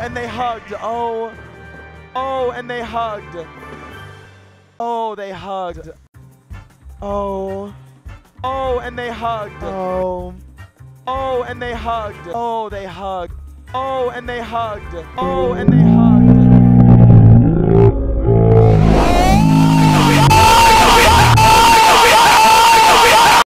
and they hugged. Oh. Oh, and they hugged. Oh, they hugged. Oh. Oh, and they hugged. Oh. Oh, and they hugged. Oh, they hugged. Oh, and they hugged. Oh, and they hugged.